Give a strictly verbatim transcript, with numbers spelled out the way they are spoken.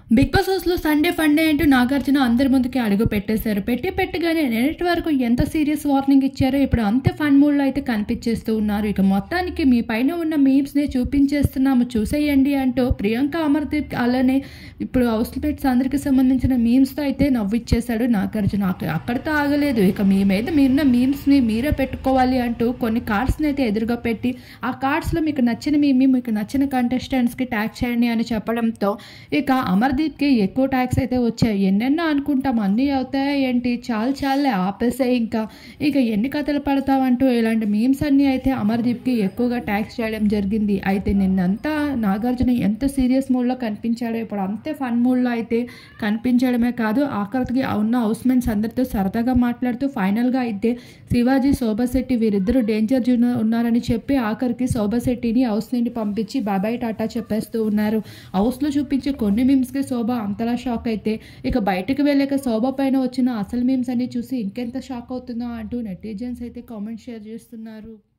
Big boss హౌస్‌లో Sunday funday అంటూ నాగార్జున అందరి ముందుకి అడుగు పెట్టేశారు. పెట్టి పెట్టగానే నిన్నటి వరకు ఎంత సీరియస్ వార్నింగ్ ఇచ్చారో ఇప్పుడు అంతే ఫన్ మూడ్‌లో అయితే కనిపించేస్తూ ఉన్నారు. ఇక మొత్తానికి మీ పైన ఉన్న మీమ్స్‌ని చూపించేస్తున్నాము చూసేయండి అంటూ ప్రియాంక, అమర్దీప్ అలానే ఇప్పుడు హౌస్ మేట్స్ అందరికి సంబంధించిన మీమ్స్‌తో అయితే నవ్విచ్చేశాడు నాగార్జున. అక్క అక్కడితో ఆగలేదు. ఇక మీ మీద మీరున్న మీమ్స్‌ని మీరే పెట్టుకోవాలి అంటూ కొన్ని కార్డ్స్‌ని అయితే ఎదురుగా పెట్టి ఆ కార్డ్స్‌లో మీకు నచ్చిన మీమ్‌ని మీకు నచ్చిన కంటెస్టెంట్స్‌కి ట్యాగ్ చేయండి అని చెప్పడంతో ఇక అమర్దీప్కి ఎక్కువ ట్యాగ్స్ అయితే వచ్చాయి. ఎన్నెన్నో అనుకుంటాం అన్నీ అవుతాయా ఏంటి, చాలు చాలులే ఆపేసే ఇంకా ఇక ఎన్ని కథలు పడతావంటూ ఇలాంటి మీమ్స్ అన్నీ అయితే అమర్దీప్కి ఎక్కువగా ట్యాగ్స్ చేయడం జరిగింది. అయితే నిన్నంతా నాగార్జున ఎంత సీరియస్ మూడ్లో కనిపించాడో ఇప్పుడు అంతే ఫన్ మూడ్లో అయితే కనిపించడమే కాదు ఆఖరికి ఉన్న హౌస్మెంట్స్ అందరితో సరదాగా మాట్లాడుతూ ఫైనల్గా అయితే శివాజీ, శోభాశెట్టి వీరిద్దరూ డేంజర్ జోన్ ఉన్నారని చెప్పి ఆఖరికి శోభాశెట్టిని హౌస్ నుండి పంపించి బాబాయ్ టాటా చెప్పేస్తూ ఉన్నారు. హౌస్లో చూపించే కొన్ని మీమ్స్కి శోభ అంతలా షాక్ అయితే ఇక బయటకు వెళ్ళాక శోభ పైన వచ్చిన అసలు మీమ్స్ అన్ని చూసి ఇంకెంత షాక్ అవుతుందో అంటూ నెటిజన్స్ అయితే కామెంట్ షేర్ చేస్తున్నారు.